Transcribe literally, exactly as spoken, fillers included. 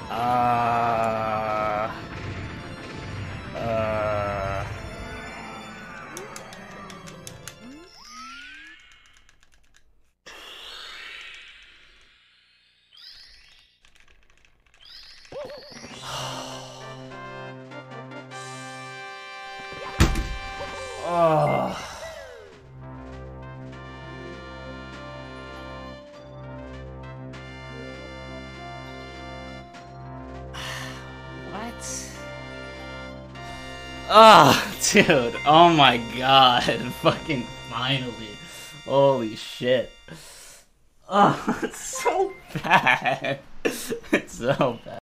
Uh... Uh... Oh. What? Oh, dude. Oh my god. Fucking finally. Holy shit. Oh, it's so bad. It's so bad.